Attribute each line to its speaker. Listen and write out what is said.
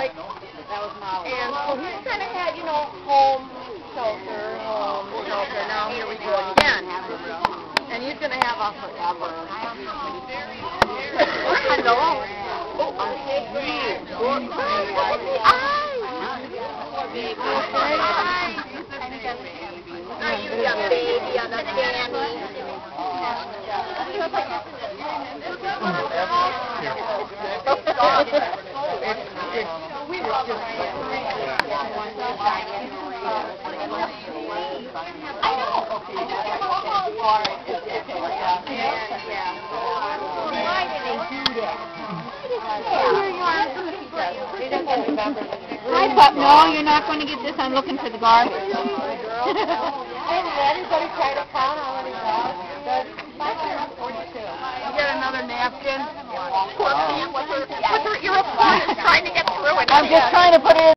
Speaker 1: like, and so he's kind of had, you know, home, shelter. Now here we go again. And he's going to have a forever. Hello. Oh, okay. Look at the eyes. You got baby on the candy. I know. Why did they do that?
Speaker 2: Hi, pup. No, you're not going to get this. I'm looking for the garbage.
Speaker 1: Everybody try to count how many dogs? 542. You got another napkin? Poor Pam, you're a trying to get through it.
Speaker 2: I'm just trying to put it in.